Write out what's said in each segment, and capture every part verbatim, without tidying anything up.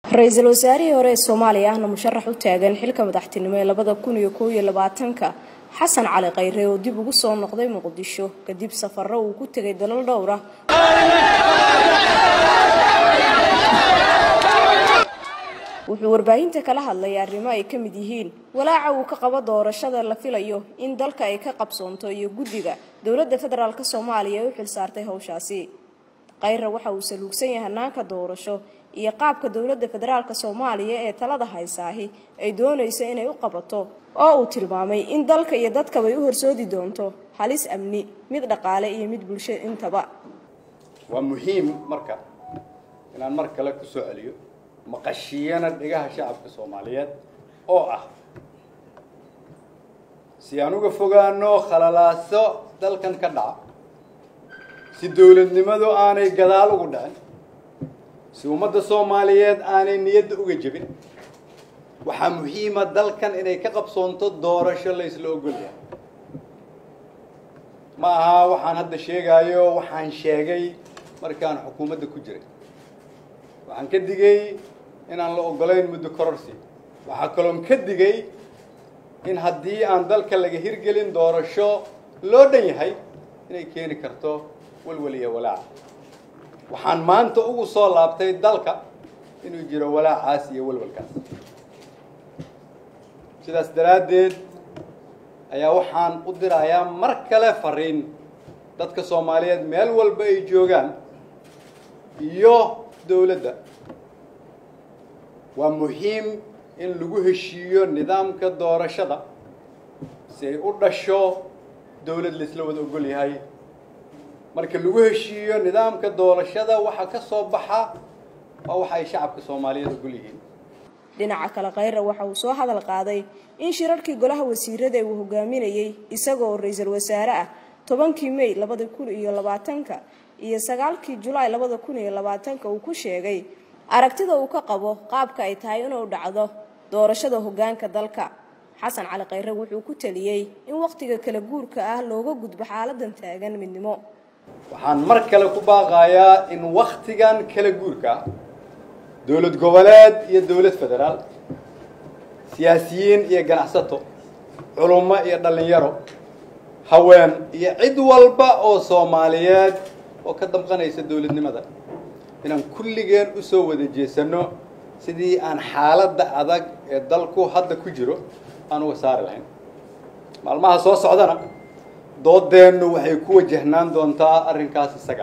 رئيس الوزراء هوري الصومالي أهنا مشرح وتاجن حلقة مدحتنمي لبدا كون يكوي لبعتنك حسن على غيره وديب قصة النقدي مقدشو كديب سفر وكنت جيد للدورة wuxuu warbaahinta kala hadlay arrimo ay kamid yihiin walaaca uu ka qabo doorashada la filayo in dalka ay ka qabsoonto iyo guddiga dawladda federaalka Soomaaliya u xil saartay hawshaasi qayra waxa uu saluugsan yahay hanaanka doorasho iyo qaabka dawladda federaalka Soomaaliya ee talada haysaahi ay doonayso inay u qabato oo uu tilmaamay in dalka iyo dadka ay u horsoodi doonto halis amni mid dhaqaale iyo mid bulsho intaba waa muhiim marka inaan mar kale ku soo celiyo maqashiyana dhigaha shacabka Soomaaliyeed oo ah si aan uga fogaano khalalaaso dalkan ka dhaca si dawladnimadu aanay gadaal ugu dhacin si ummadda Soomaaliyeed aanay niyad uga jabin waxa muhiim ah dalkan inay ka qabsoonto doorasho la isla ogol yahay ma aha waxaan hadda sheegayo waxaan sheegay markaan xukuumadda ku jiray waxaan ka digay in aan la ogolayn muddo kororsi waxa kaloon ka digay in haddii aan dalka laga hirgelin doorasho loo dhan yahay inay keeni karto walwal iyo walaac waxaan maanta ugu soo laabtay dalka inuu jiro walaacaas iyo walwalkaas sidaas daraadeed ayaa waxaan u dirayaa mar kale fariin dadka Soomaaliyeed meel walba ay joogaan iyo dawladda waa muhiim in lagu heshiiyo nidaamka doorashada si ay u dhasho dawlad la isla wada ogol yahay marka lagu heshiiyo nidaamka doorashada waxa ka soo baxa waa waxa ay shacabka Soomaaliyeed ogol yihiin dhinaca kale qayra waxa uu soo hadal qaaday in shirarkii golaha wasiirada uu hogaaminayay isagoo ra'iisul wasaare ah tobankii May laba kun iyo labaatanka iyo sagaalkii July laba kun iyo labaatanka uu ku sheegay aragtida uu ka qabo qaabka ay tahay inuu dhacdo doorashada hoggaanka dalka xasan cali qayre wuxuu ku taliyay in waqtiga kala guurka ah looga gudbo xaaladan taagan midnimo waxaan mar kale ku baaqayaa in waqtigan kala guurka dawlad goboleed iyo dawlad federaal siyaasiyiin iyo ganacsato culummo iyo dhalinyaro haween iyo cid walba oo Soomaaliyeed oo ka damqanaysa dawladnimada inaan kulligeen u soo wada jeesano sidii aan xaaladda adag ee dalku hadda ku jiro aan uga saari lahayn maalmaha soo socdana doodeenu waxay ku wajahnaan doontaa arrinkaas isaga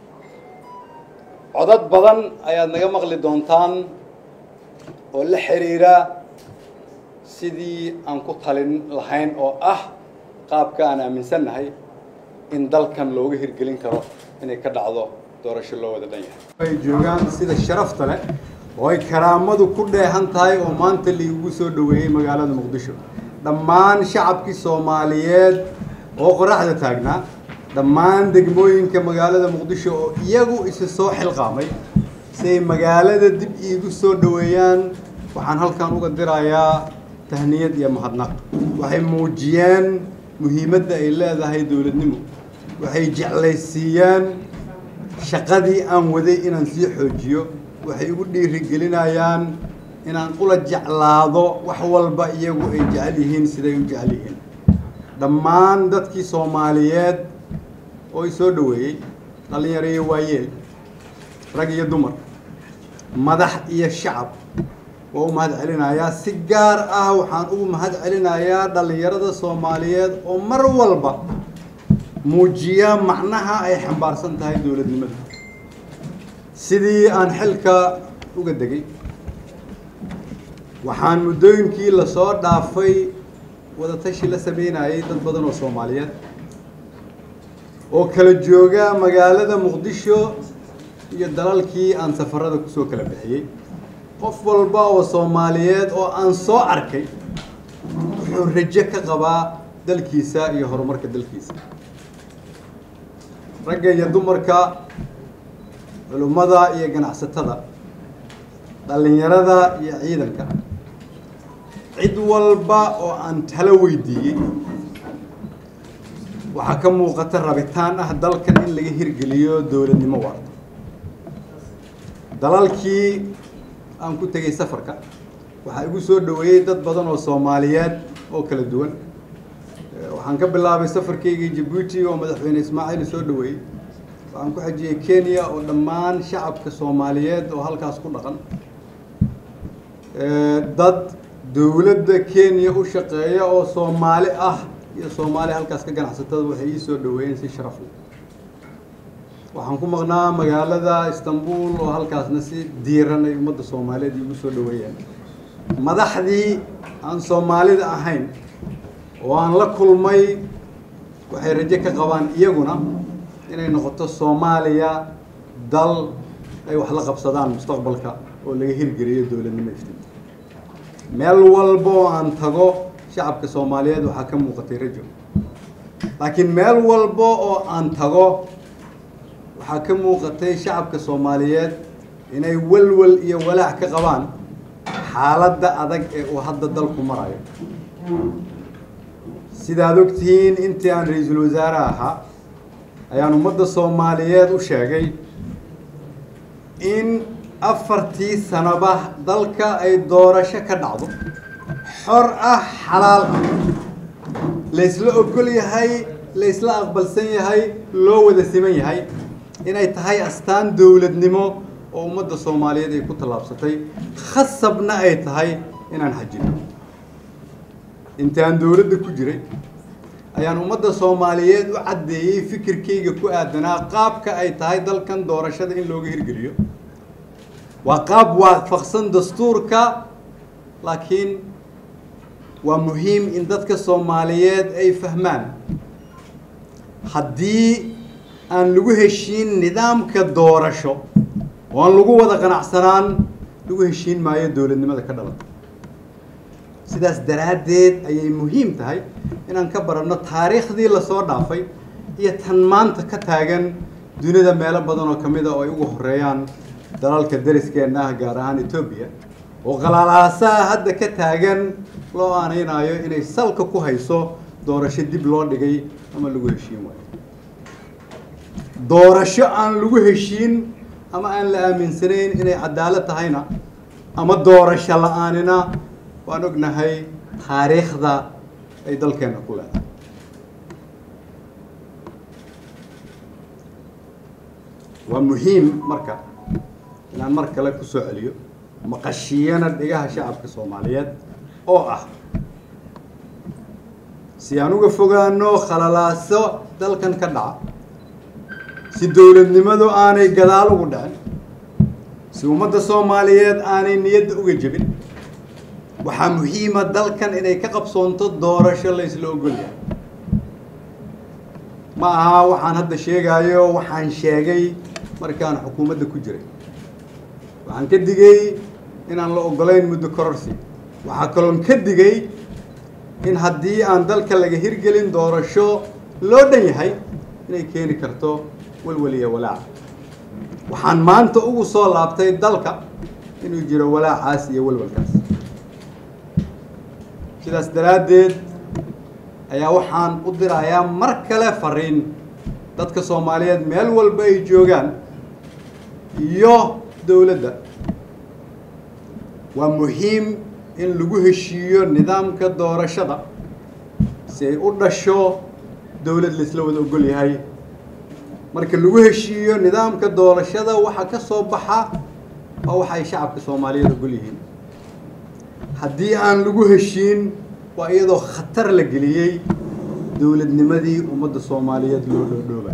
codad badan ayaad naga maqli doontaan oo la xiriira sidii aan ku talin lahayn oo ah qaabka aan aaminsanahay in dalkan looga hirgelin karo inay ka dhacdo doorasho loo wada dhan yahay ay joogaan sida sharafta leh oo ay karaamadu ku dheehan tahay oo maanta liigu soo dhaweeyay magaalada Muqdisho dhammaan shacabkii Soomaaliyeed oo qoraxda taagnaa dhammaan degmooyinka magaalada Muqdisho oo iyagu isa soo xilqaamay si magaalada dib iigu soo dhaweeyaan waxaan halkan uga dirayaa tahniyad iyo mahadnaq waxay muujiyeen muhiimadda ay leedahay dawladnimo waxay jeclaysiiyeen shaqadii aan waday inaan sii xoojiyo waxay ugu dhiirigelinayaan inaan ula jeclaado wax walba iyagu ay jecel yihiin siday u jecel yihiin dhammaan dadkii Soomaaliyeed oo ay soo dhaweeyay dhalinyaro iyo waayeel rag iyo dumar madax iyo shacab oo u mahad celinayaa si gaar ah waxaan ugu mahad celinayaa dhalinyarada Soomaaliyeed oo mar walba muujiya macnaha ay xambaarsan tahay dawladnimada sidii aan xilka uga degay waxaan muddooyinkii la soo dhaafay wada tashi la sameynayay dad badan oo Soomaaliyeed oo kala jooga magaalada Muqdisho iyo dalalkii aan safarada ku soo kala bixiyay qof walba oo Soomaaliyeed oo aan soo arkay wuxuu rajo ka qabaa dalkiisa iyo horumarka dalkiisa ragga iyo dumarka culummada iyo ganacsatada dhalinyarada iyo ciidanka cid walba oo aan talo weydiiyay waxa ka muuqata rabitaan ah dalkan in laga hirgeliyo dawladnimo waarta dalalkii aan ku tegay safarka waxaa igu soo dhaweeyay dad badan oo Soomaaliyeed oo kala duwan waxaan ka bilaabay safarkaygii Djibouti oo madaxweyne Ismaaciil soo dhaweeyay waxaan ku xajiyay Kenya oo dhammaan shacabka Soomaaliyeed oo halkaas ku dhaqan dad dawladda Kenya u shaqeeya oo Soomaali ah iyo Soomaali halkaas ka ganacsatada waxay ii soo dhaweeyeen si sharaf leh waxaan ku maqnaa magaalada Istanbul oo halkaasna si diiran ay ummadda Soomaaliyeed igu soo dhaweeyeen madaxdii aan Soomaalida ahayn oo aan la kulmay waxay rajo ka qabaan iyaguna inay noqoto Soomaaliya dal ay wax la qabsadaan mustaqbalka oo laga hirgeliyo dawladnimo iftiin meel walba oo aan tago shacabka Soomaaliyeed waxa ka muuqatay rajo laakiin meel walba oo aan tago waxa ka muuqatay shacabka Soomaaliyeed inay walwal iyo walaac ka qabaan xaaladda adag ee uu hadda dalku marayo sidaad ogtihiin intii aan ra'iisul wasaare ahaa ayaan ummadda Soomaaliyeed u sheegay in afartii sanaba dalka ay doorasho ka dhacdo xor ah xalaal ah la isla ogol yahay la isla aqbalsan yahay loo wada siman yahay inay tahay astaan dawladnimo oo ummadda Soomaaliyeed ay ku talaabsatay khasabna ay tahay inaan xajino intaan dawladda ku jiray ayaan ummadda Soomaaliyeed u cadeeyay fikirkayga ku aadanaa qaabka ay tahay dalkan doorashada in looga hirgeliyo waa qaab waafaqsan dastuurka laakiin waa muhiim in dadka Soomaaliyeed ay fahmaan haddii aan lagu heshiin nidaamka doorasho oo aan lagu wada qanacsanaan lagu heshiin maayo dawladnimada ka dhalata sidaas daraadeed ayay muhiim tahay inaan ka baranno taariikhdii la soo dhaafay iyo tan maanta ka taagan dunida meelo badan oo kamid ah oo ay ugu horeeyaan dalalka dariskeena ah gaar ahaan Ethiopia oo qalaalaasaa hadda ka taagan loo aanaynayo inay salka ku hayso doorasho dib loo dhigay ama lagu heshiin waayo doorasho aan lagu heshiin ama aan la aaminsanayn inay cadaalad tahayna ama doorasho la'aanina waan ognahay taariikhda ay dalkeena ku leedahay waa muhiim marka inaan mar kale ku soo celiyo maqashiyana dhigaha shacabka Soomaaliyeed oo ah si aan uga fogaano khalalaaso dalkan ka dhaca si dawladnimadu aanay gadaal ugu dhicin si ummadda Soomaaliyeed aanay niyadda uga jabin waxaa muhiim ah dalkan inay ka qabsoonto doorasho la isla ogol yahay ma aha waxaan hadda sheegayo waxaan sheegay markaan xukuumadda ku jiray waxaan ka digay inaan la ogolayn muddo kororsi waxaa kaloon ka digay in haddii aan dalka laga hirgelin doorasho loo dhan yahay inay keeni karto walwal iyo walaac waxaan maanta ugu soo laabtay dalka inuu jiro walaacaas iyo walwalkaas sidaas daraadeed ayaa waxaan u dirayaa mar kale fariin dadka Soomaaliyeed meel walba ay joogaan iyo dawladda waa muhiim in lagu heshiiyo nidaamka doorashada si ay u dhasho dawlad la isla wada ogol yahay marka lagu heshiiyo nidaamka doorashada waxa ka soo baxa oo waxa ay shacabka Soomaaliyeed ogol yihiin haddii aan lagu heshiin waa iyadoo khatar la geliyay dawladnimadii ummadda Soomaaliyeed loo dhoobay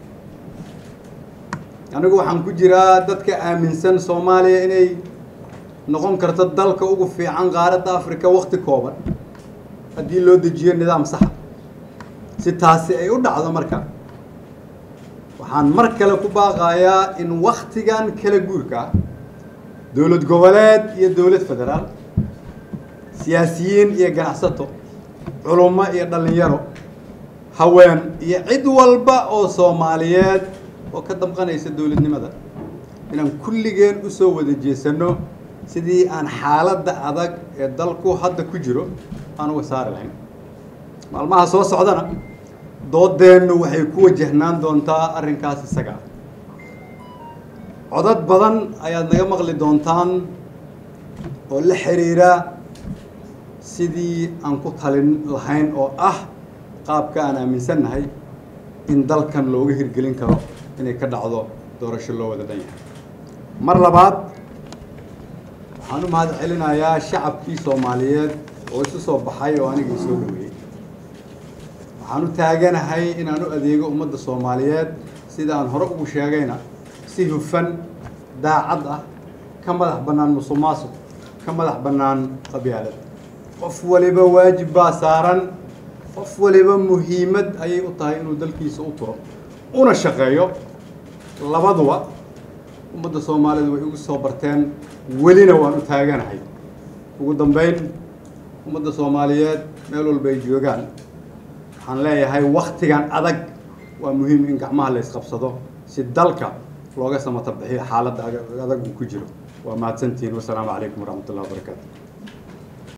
anigu waxaan ku jiraa dadka aaminsan Soomaaliya inay noqon karto dalka ugu fiican qaaradda Afrika waqti kooban haddii loo dejiyo nidaam sax si taasi ay u dhacdo marka waxaan mar kale ku baaqayaa in waqtigan kala guurka dawlad goboleed iyo dawlad federaal siyaasiyiin iyo ganacsato culummo iyo dhalinyaro haween iyo cid walba oo Soomaaliyeed oo ka damqanaysa dawladnimada inaan kulligeen u soo wada jeesano sidii aan xaaladda adag ee dalku hadda ku jiro aan uga saari lahayn maalmaha soo socdana doodeennu waxay ku wajahnaan doontaa arrinkaas isaga codad badan ayaad naga maqli doontaan oo la xiriira sidii aan ku talin lahayn oo ah qaabka aan aaminsannahay in dalkan looga hirgelin karo inay ka dhacdo doorasho loo wada dhan yahay. mar labaad waxaan u mahad celinayaa shacabkii Soomaaliyeed oo isu soo baxay oo aniga soo dhaweeyay. waxaan u taaganahay in aan u adeego ummadda Soomaaliyeed sida aan hore ugu sheegayna si hufan daacad ah ka madax bannaan musuqmaasuq ka madax bannaan qabyaalad. qof waliba waajib baa saaran, qof waliba muhiimad ayay u tahay inuu dalkiisa u turo una shaqeeyo. labaduba ummadda Soomaaliyeed way ugu soo barteen, welina waan u taaganahay. ugu dambeyn ummadda Soomaaliyeed meel walba ay joogaan waxaan leeyahay waqtigan adag waa muhiim in gacmaha la isqabsado si dalka looga samata bixiyo xaaladda adag uu ku jiro. waa mahadsantihiin. wassalaamu calaykum waraxmatullahi wabarakaatu.